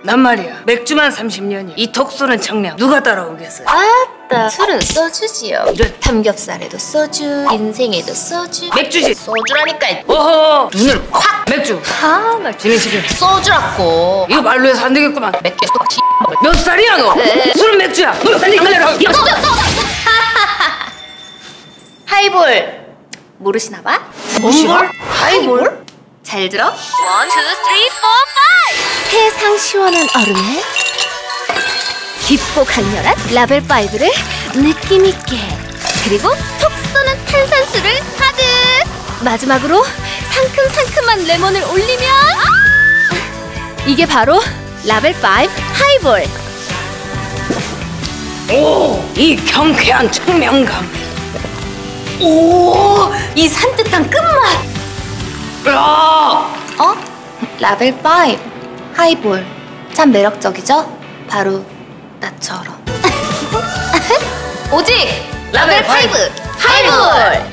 난 말이야 맥주만 30년이 이 톡쏘는 청량 누가 따라오겠어. 아따 술은 소주지요. 이런 삼겹살에도 소주, 인생에도 소주. 맥주지. 소주라니까. 어허 눈을 콱 맥주. 나 지는 시간 소주라고. 이거 말로 해서 안 되겠구만. 맥주 쏙 몇 살이야 너? 네. 술은 맥주야. 너 몇 살이야? 하이볼 모르시나봐? 뭔 하이볼? 잘 들어. 1, 2, 3, 4, 5 세상 시원한 얼음에 깊고 강렬한 라벨5를 느낌있게, 그리고 톡 쏘는 탄산수를 가득, 마지막으로 상큼상큼한 레몬을 올리면 이게 바로 라벨5 하이볼. 오, 이 경쾌한 청량감. 오, 이 산뜻한 끝맛. 야! 라벨5 하이볼 참 매력적이죠? 바로 나처럼. 오직 라벨5 하이볼.